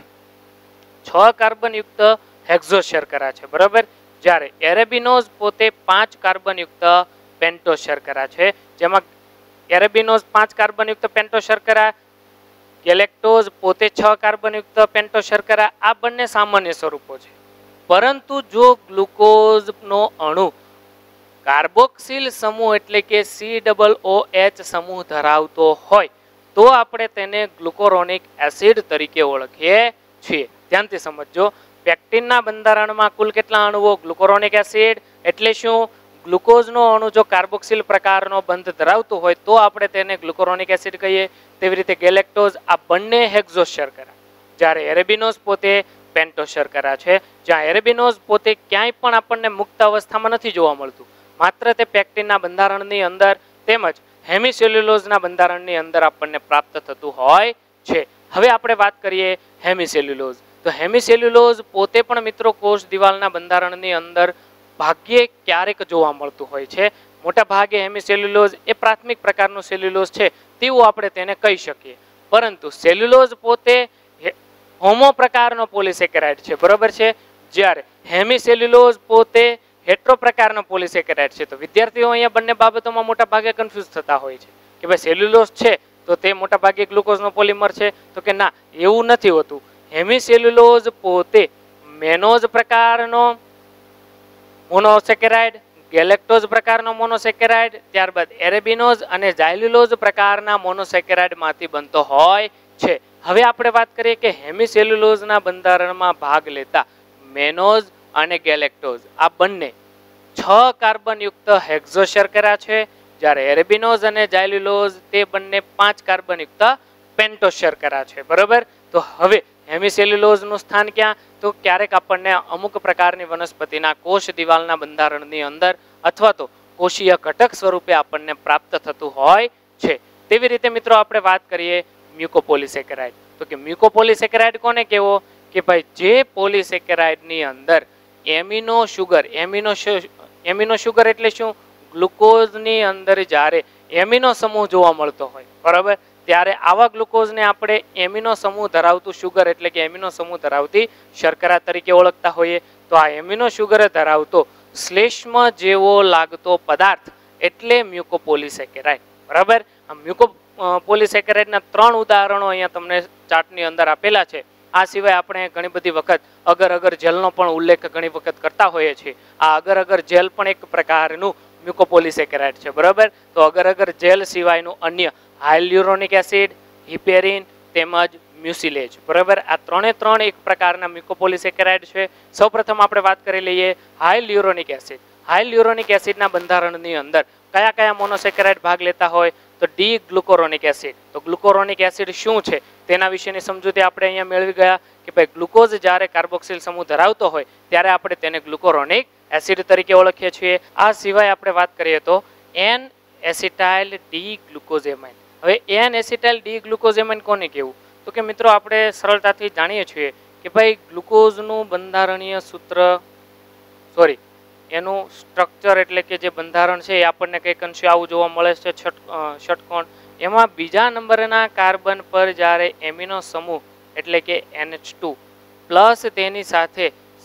6 કાર્બન યુક્ત હેક્ઝો શર્કરા છે. બરોબર. જ્યારે એરેબિનોઝ પોતે 5 કાર્બન યુક્ત પેન્ટોઝ શર્કરા છે, જેમાં એરેબિનોઝ 5 કાર્બન યુક્ત પેન્ટોઝ શર્કરા, ગેલેક્ટોઝ પોતે 6 કાર્બન યુક્ત પેન્ટોઝ શર્કરા, આ બંને સામાન્ય સ્વરૂપો છે. પરંતુ જો ગ્લુકોઝનો અણુ કાર્બોક્સિલ સમૂહ એટલે કે COOH સમૂહ ધરાવતો હોય તો આપણે તેને ગ્લુકોરોનિક એસિડ તરીકે ઓળખીએ છીએ. ધ્યાનથી સમજજો. પેક્ટિનના બંધારણમાં કુલ કેટલા અણુઓ? ગ્લુકોરોનિક એસિડ એટલે શું? ગ્લુકોઝનો અણુ જો કાર્બોક્સિલ પ્રકારનો બંધ ધરાવતો હોય તો આપણે તેને ગ્લુકોરોનિક એસિડ કહીએ. તેવી રીતે ગેલેક્ટોઝ આ બંને હેક્ઝોસ શર્કરા. જ્યારે એરેબિનોઝ પોતે પેન્ટોઝ શર્કરા છે, જ્યાં એરેબિનોઝ પોતે ક્યાંય પણ આપણને મુક્ત અવસ્થામાં નથી જોવા મળતું, માત્ર તે પેક્ટિનના બંધારણની અંદર તેમજ હેમિસેલ્યુલોઝના બંધારણની અંદર આપણને પ્રાપ્ત થતું હોય છે. હવે આપણે વાત કરીએ હેમિસેલ્યુલોઝ. તો હેમિસેલ્યુલોઝ પોતે પણ મિત્રો કોષ દિવાલના બંધારણની અંદર ભાગ્યે ક્યારેક જોવા મળતું હોય છે. મોટા ભાગે હેમિસેલ્યુલોઝ એ પ્રાથમિક પ્રકારનું સેલ્યુલોઝ છે તેવું આપણે તેને કહી શકીએ. પરંતુ સેલ્યુલોઝ પોતે હોમો પ્રકારનો પોલિસેકેરાઇડ છે, બરોબર છે, જ્યારે હેમિસેલ્યુલોઝ પોતે હેટ્રો પ્રકારનો પોલિસેકેરાઇડ છે. તો વિદ્યાર્થીઓ અહીંયા બંને બાબતોમાં મોટા ભાગે કન્ફ્યુઝ થતા હોય છે કે ભાઈ સેલ્યુલોઝ છે તો તે મોટા ભાગે ગ્લુકોઝનો પોલિમર છે, તો કે ના, એવું નથી હોતું. હેમિસેલ્યુલોઝ પોતે મેનોઝ પ્રકારનો મોનોસેકેરાઇડ, ગેલેક્ટોઝ પ્રકારનો મોનોસેકેરાઇડ, ત્યારબાદ એરેબિનોઝ અને ઝાયલ્યુલોઝ પ્રકારના મોનોસેકેરાઇડમાંથી બનતો હોય છે. હવે આપણે વાત કરીએ કે હેમિસેલ્યુલોઝના બંધારણમાં ભાગ લેતા મેનોઝ અને ગેલેક્ટોઝ આ બંને 6 કાર્બનયુક્ત હેક્ઝો શર્કરા છે, જ્યારે એરેબિનોઝ અને ઝાયલ્યુલોઝ તે બંને 5 કાર્બનયુક્ત પેન્ટોઝ શર્કરા છે, બરોબર. તો હવે હેમિસેલ્યુલોઝનું સ્થાન ક્યાં? તો ક્યારેક આપણને અમુક પ્રકારની વનસ્પતિના કોષ દિવાલના બંધારણની અંદર અથવા તો કોષીય ઘટક સ્વરૂપે આપણને પ્રાપ્ત થતું હોય છે. તેવી રીતે મિત્રો આપણે વાત કરીએ મ્યુકોપોલિસેકેરાઇડ. તો કે મ્યુકોપોલિસેકેરાઇડ કોને કહેવો? કે ભાઈ જે પોલિસેકેરાઇડની અંદર એમિનો શુગર એટલે શું? ગ્લુકોઝની અંદર જ્યારે એમિનો સમૂહ જોવા મળતો હોય, બરાબર, ત્યારે આવા ગ્લુકોઝને આપણે એમિનો સમૂહ ધરાવતું શુગર એટલે કે એમિનો સમૂહ ધરાવતી શર્કરા તરીકે ઓળખતા હોઈએ. તો આ એમિનો શુગર ધરાવતો શ્લેષ્મ જેવો લાગતો પદાર્થ એટલે મ્યુકોપોલિસેકેરાઇડ, બરાબર. આ મ્યુકોપોલિસેકેરાઇડના 3 ઉદાહરણો અહીંયા તમને ચાર્ટની અંદર આપેલા છે. આ સિવાય આપણે ઘણી બધી વખત અગર અગર જેલનો પણ ઉલ્લેખ ઘણી વખત કરતા હોઈએ છીએ. આ અગર અગર જેલ પણ એક પ્રકારનું મ્યુકોપોલિસેકેરાઇડ છે, બરાબર. તો અગર અગર જેલ સિવાયનું અન્ય હાયલ્યુરોનિક એસિડ, હિપેરિન તેમજ મ્યુસિલેજ, બરાબર, આ 3 એક પ્રકારના મ્યુકોપોલિસેકેરાઇડ છે. સૌપ્રથમ આપણે વાત કરી લઈએ હાયલ્યુરોનિક એસિડ. હાયલ્યુરોનિક એસિડના બંધારણની અંદર કયા કયા મોનોસેકેરાઇડ ભાગ લેતા હોય? તો ડી ગ્લુકોરોનિક એસિડ. તો ગ્લુકોરોનિક એસિડ શું છે તેના વિશેની સમજૂતી આપણે અહીંયા મેળવી ગયા કે ભાઈ ગ્લુકોઝ જ્યારે કાર્બોક્સિલ સમૂહ ધરાવતો હોય ત્યારે આપણે તેને ગ્લુકોરોનિક એસિડ તરીકે ઓળખીએ છીએ. આ સિવાય આપણે વાત કરીએ તો એન એસિટાઇલ ડી ગ્લુકોઝેમાઇન. હવે એન એસિટાઇલ ડી ગ્લુકોઝેમાઇન કોને કહેવું? તો કે મિત્રો આપણે સરળતાથી જાણીએ છીએ કે ભાઈ ગ્લુકોઝનું બંધારણીય સૂત્ર એનું સ્ટ્રક્ચર એટલે કે જે બંધારણ છે એ આપણને કંઈક અંશે આવું જોવા મળે છે, ષટકોણ. એમાં બીજા નંબરના કાર્બન પર જ્યારે એમિનો સમૂહ એટલે કે NH2 પ્લસ તેની સાથે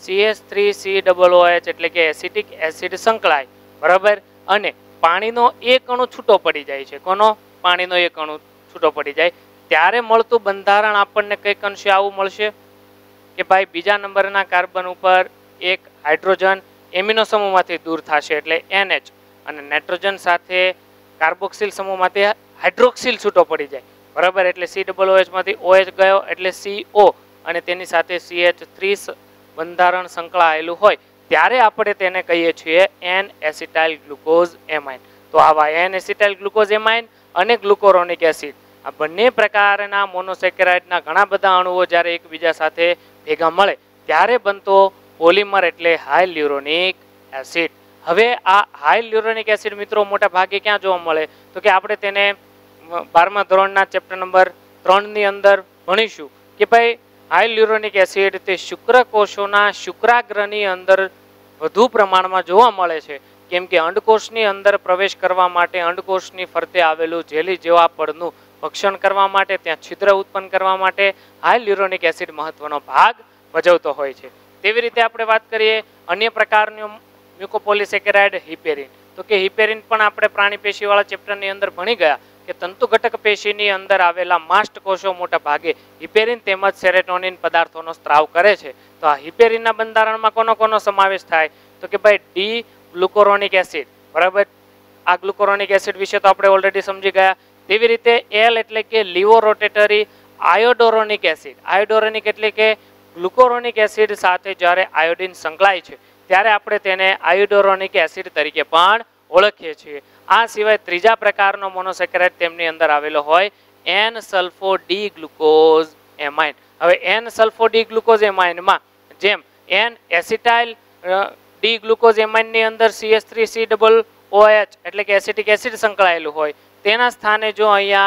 CH3COOH એટલે કે એસિટિક એસિડ સંકળાય, બરાબર, અને પાણીનો એક અણુ છૂટો પડી જાય છે. કોનો? પાણીનો એક અણુ છૂટો પડી જાય ત્યારે મળતું બંધારણ આપણને કંઈક અંશે આવું મળશે કે ભાઈ બીજા નંબરના કાર્બન ઉપર એક હાઇડ્રોજન એમિનો સમૂહમાંથી દૂર થશે એટલે NH, અને નાઇટ્રોજન સાથે કાર્બોક્સિલ સમૂહમાંથી હાઇડ્રોક્સિલ છૂટો પડી જાય, બરાબર, એટલે COOH માંથી OH ગયો એટલે CO અને તેની સાથે CH3 બંધારણ સંકળાયેલું હોય ત્યારે આપણે તેને કહીએ છીએ એન એસિટાઇલ ગ્લુકોઝ એમાઇન. તો આવા એન એસિટાઇલ ગ્લુકોઝ એમાઇન અને ગ્લુકોરોનિક એસિડ આ બંને પ્રકારના મોનોસેકેરાઇડના ઘણા બધા અણુઓ જ્યારે એકબીજા સાથે ભેગા મળે ત્યારે બનતો પોલિમર એટલે હાયલ્યુરોનિક એસિડ. હવે આ હાયલ્યુરોનિક એસિડ મિત્રો મોટા ભાગે ક્યાં જોવા મળે? તો કે આપણે તેને 12મા ધોરણના ચેપ્ટર નંબર 3 ની અંદર ભણીશું કે ભાઈ હાયલ્યુરોનિક એસિડ તે શુક્રકોષોના શુક્રાગ્રની અંદર વધુ પ્રમાણમાં જોવા મળે છે, કેમ કે અંડકોષની અંદર પ્રવેશ કરવા માટે અંડકોષની ફરતે આવેલું જેલી જેવા પડનું ભક્ષણ કરવા માટે, ત્યાં છિદ્ર ઉત્પન્ન કરવા માટે હાયલ્યુરોનિક એસિડ મહત્વનો ભાગ ભજવતો હોય છે. તેવી રીતે આપણે વાત કરીએ અન્ય પ્રકારનું મ્યુકોપોલિસેકેરાઇડ હિપેરિન. તો કે હિપેરિન પણ આપણે પ્રાણી પેશીવાળા ચેપ્ટરની અંદર ભણી ગયા કે તંતુ ઘટક પેશીની અંદર આવેલા માસ્ટ કોષો મોટા ભાગે હિપેરિન તેમજ સેરેટોનિન પદાર્થોનો સ્ત્રાવ કરે છે. તો આ હિપેરિનના બંધારણમાં કોનો કોનો સમાવેશ થાય? તો કે ભાઈ ડી ગ્લુકોરોનિક એસિડ, બરાબર. આ ગ્લુકોરોનિક એસિડ વિશે તો આપણે ઓલરેડી સમજી ગયા. તેવી રીતે એલ એટલે કે લીવો રોટેટરી આયોડોરોનિક એસિડ. આયોડોરોનિક એટલે કે ગ્લુકોરોનિક એસિડ સાથે જ્યારે આયોડિન સંકળાય છે ત્યારે આપણે તેને આયોડોરોનિક એસિડ તરીકે પણ ઓળખીએ છીએ. આ સિવાય ત્રીજા પ્રકારનો મોનોસેકેરાઇડ તેમની અંદર આવેલો હોય N sulfo D glucose amine. હવે N સલ્ફો ડી ગ્લુકોઝ એમાઇનમાં જેમ N એસિટાઇલ ડી ગ્લુકોઝ એમાઇનની અંદર CH3COOH એટલે કે એસિટિક એસિડ સંકળાયેલું હોય તેના સ્થાને જો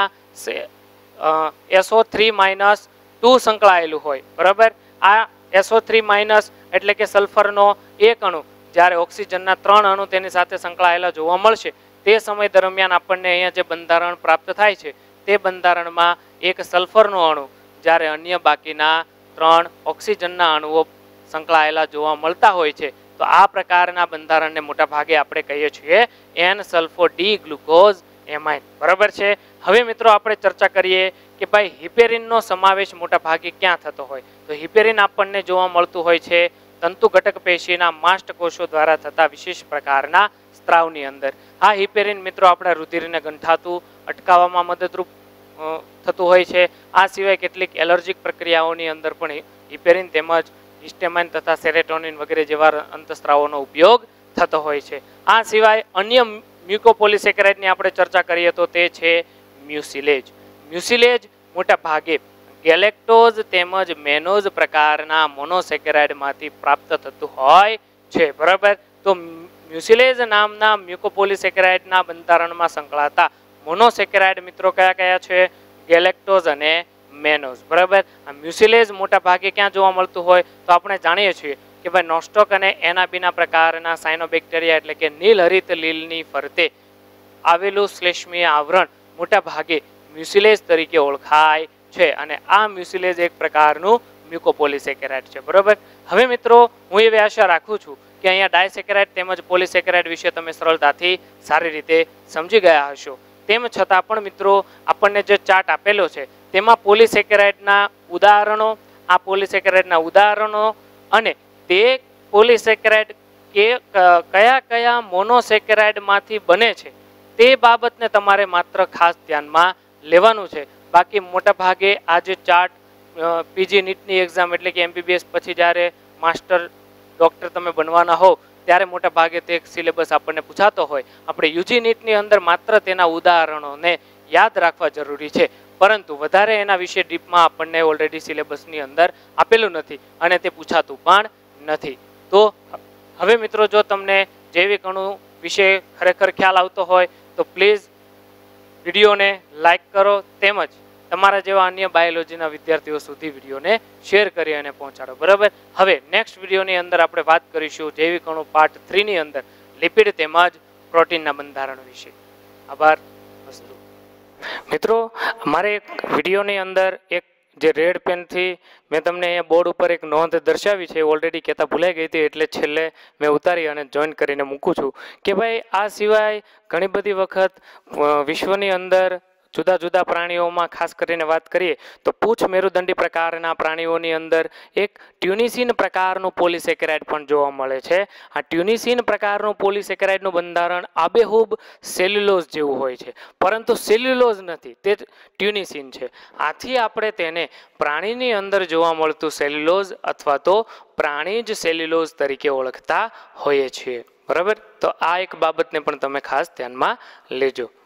અહીંયા SO3-2 સંકળાયેલું હોય બરાબર. આ SO3- એટલે કે સલ્ફરનો એક અણુ જ્યારે ઓક્સિજનના 3 અણુ તેની સાથે સંકળાયેલા જોવા મળશે તે સમય દરમિયાન આપણને અહીંયા જે બંધારણ પ્રાપ્ત થાય છે તે બંધારણમાં એક સલ્ફરનો અણુ જ્યારે અન્ય બાકીના 3 ઓક્સિજનના અણુઓ સંકળાયેલા જોવા મળતા હોય છે તો આ પ્રકારના બંધારણને મોટા ભાગે આપણે કહીએ છીએ N sulfo D glucose amine બરાબર છે. હવે મિત્રો આપણે ચર્ચા કરીએ કે ભાઈ હિપેરિનનો સમાવેશ મોટા ભાગે ક્યાં થતો હોય તો હિપેરિન આપણને જોવા મળતું હોય છે તંતુ ઘટક પેશીના માસ્ટ કોષો દ્વારા થતા વિશેષ પ્રકારના સ્ત્રાવની અંદર. આ હિપેરિન મિત્રો આપણા રુધિરને ગંઠાતું અટકાવવામાં મદદરૂપ થતું હોય છે. આ સિવાય કેટલીક એલર્જીક પ્રક્રિયાઓની અંદર પણ હિપેરિન તેમજ હિસ્ટેમાઇન તથા સેરેટોનિન વગેરે જેવા અંતસ્ત્રાવોનો ઉપયોગ થતો હોય છે. આ સિવાય અન્ય મ્યુકોપોલિસેકેરાઇડની આપણે ચર્ચા કરીએ તો તે છે મ્યુસિલેજ. મ્યુસિલેજ મોટા ભાગે ગેલેક્ટોઝ તેમજ મેનોઝ પ્રકારના મોનોસેકેરાઇડમાંથી પ્રાપ્ત થતું હોય છે બરાબર. તો મ્યુસિલેજ નામના મ્યુકોપોલિસેકેરાઇડના બંધારણમાં સંકળાતા મોનોસેકેરાઇડ મિત્રો કયા કયા છે? ગેલેક્ટોઝ અને મેનોઝ બરાબર. આ મ્યુસિલેજ મોટા ભાગે ક્યાં જોવા મળતું હોય તો આપણે જાણીએ છીએ કે ભાઈ નોસ્ટોક અને એનાબીના પ્રકારના સાયનોબેક્ટેરિયા એટલે કે નીલહરિત લીલની ફરતે આવેલું શ્લેષ્મીય આવરણ મોટા ભાગે મ્યુસિલેજ તરીકે ઓળખાય છે અને આ મ્યુસિલેજ એક પ્રકારનું મ્યુકોપોલિસેકેરાઇડ છે બરાબર. હવે મિત્રો હું એવી આશા રાખું છું કે અહીંયા ડાયસેકેરાઇડ તેમજ પોલિસેકેરાઇડ વિશે તમે સરળતાથી સારી રીતે સમજી ગયા હશો. તેમ છતાં પણ મિત્રો આપણને જે ચાર્ટ આપેલો છે તેમાં પોલિસેકેરાઇડના ઉદાહરણો આ પોલિસેકેરાઇડના ઉદાહરણો અને તે પોલિસેકેરાઇડ કે કયા કયા મોનોસેકેરાઇડમાંથી બને છે તે બાબતને તમારે માત્ર ખાસ ધ્યાનમાં લેવાનું છે. બાકી મોટા ભાગે આ જે ચાર્ટ પીજી નીટની એક્ઝામ એટલે કે MBBS પછી જ્યારે માસ્ટર ડૉક્ટર તમે બનવાના હો ત્યારે મોટા ભાગે તે સિલેબસ આપણને પૂછાતો હોય. આપણે યુજી નીટની અંદર માત્ર તેના ઉદાહરણોને યાદ રાખવા જરૂરી છે પરંતુ વધારે એના વિશે ડીપમાં આપણને ઓલરેડી સિલેબસની અંદર આપેલું નથી અને તે પૂછાતું પણ નથી. તો હવે મિત્રો જો તમને જૈવિક અણુ વિશે ખરેખર ખ્યાલ આવતો હોય તો પ્લીઝ વિડીયોને લાઈક કરો તેમજ તમારા જેવા અન્ય બાયોલોજીના વિદ્યાર્થીઓ સુધી વિડીયોને શેર કરી અને પહોંચાડો બરાબર. હવે નેક્સ્ટ વિડીયોની અંદર આપણે વાત કરીશું જૈવિક અણુ પાર્ટ 3 ની અંદર લિપિડ તેમજ પ્રોટીનના બંધારણ વિશે. આભાર. મિત્રો મારે એક વિડીયોની અંદર એક જે રેડ પેનથી મેં તમને અહીંયા બોર્ડ ઉપર એક નોંધ દર્શાવી છે ઓલરેડી કહેતા ભૂલાઈ ગઈ હતી એટલે છેલ્લે મેં ઉતારી અને જોઈન કરીને મૂકું છું કે ભાઈ આ સિવાય ઘણી બધી વખત વિશ્વની અંદર જુદા જુદા પ્રાણીઓમાં ખાસ કરીને વાત કરીએ તો પૂંછ મેરુદંડી પ્રકારના પ્રાણીઓની અંદર એક ટ્યુનિસિન પ્રકારનું પોલિસેકેરાઇડ પણ જોવા મળે છે. આ ટ્યુનિસિન પ્રકારનું પોલિસેકેરાઇડનું બંધારણ આબેહૂબ સેલ્યુલોઝ જેવું હોય છે પરંતુ સેલ્યુલોઝ નથી, તે ટ્યુનિસિન છે. આથી આપણે તેને પ્રાણીની અંદર જોવા મળતું સેલ્યુલોઝ અથવા તો પ્રાણીજ સેલ્યુલોઝ તરીકે ઓળખતા હોઈએ છીએ બરાબર. તો આ એક બાબતને પણ તમે ખાસ ધ્યાનમાં લેજો.